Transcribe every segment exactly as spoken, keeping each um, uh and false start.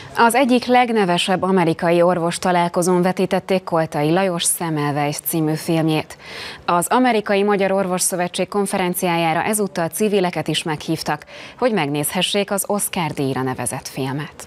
Az egyik legnevesebb amerikai orvos találkozón vetítették Koltai Lajos Semmelweis című filmjét. Az Amerikai-Magyar Orvosszövetség konferenciájára ezúttal civileket is meghívtak, hogy megnézhessék az Oscar-díjra nevezett filmet.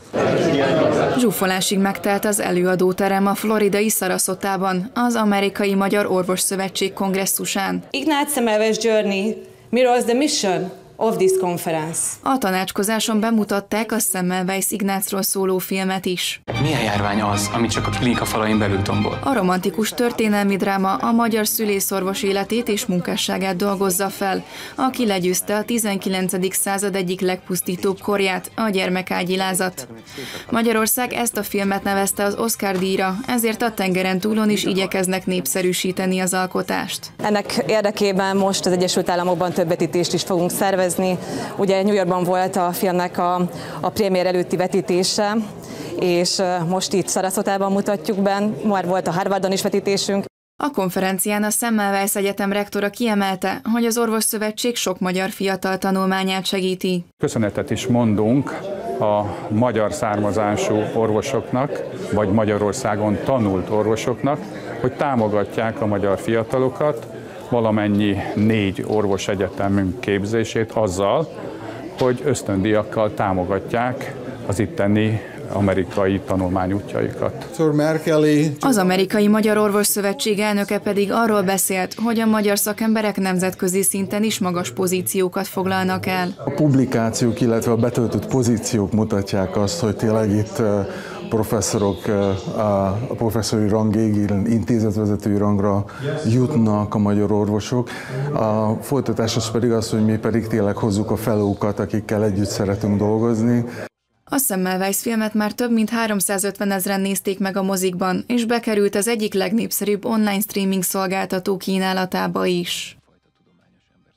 Zsúfolásig megtelt az előadóterem a floridai Sarasotában, az Amerikai-Magyar Orvosszövetség kongresszusán. Ignác Semmelweis journey mirrors the mission of this conference. A tanácskozáson bemutatták a Semmelweis Ignácról szóló filmet is. Milyen járvány az, ami csak a klinika falain belül tombol? A romantikus történelmi dráma a magyar szülészorvos életét és munkásságát dolgozza fel, aki legyőzte a tizenkilencedik század egyik legpusztítóbb korját, a gyermekágyilázat. Magyarország ezt a filmet nevezte az Oscar-díjra, ezért a tengeren túlon is igyekeznek népszerűsíteni az alkotást. Ennek érdekében most az Egyesült Államokban több vetítést is fogunk szervezni. Ugye New Yorkban volt a filmnek a, a premier előtti vetítése, és most itt Sarasotában mutatjuk be, már volt a Harvardon is vetítésünk. A konferencián a Semmelweis Egyetem rektora kiemelte, hogy az Orvosszövetség sok magyar fiatal tanulmányát segíti. Köszönetet is mondunk a magyar származású orvosoknak, vagy Magyarországon tanult orvosoknak, hogy támogatják a magyar fiatalokat, valamennyi négy orvosegyetemünk képzését azzal, hogy ösztöndíjakkal támogatják az itteni amerikai tanulmányútjaikat. Az Amerikai-Magyar Orvosszövetség elnöke pedig arról beszélt, hogy a magyar szakemberek nemzetközi szinten is magas pozíciókat foglalnak el. A publikációk, illetve a betöltött pozíciók mutatják azt, hogy tényleg itt professzorok a professzori rangig, intézetvezetői rangra jutnak a magyar orvosok. A folytatás az pedig az, hogy mi pedig tényleg hozzuk a felókat, akikkel együtt szeretünk dolgozni. A Semmelweis filmet már több mint háromszázötven ezren nézték meg a mozikban, és bekerült az egyik legnépszerűbb online streaming szolgáltató kínálatába is.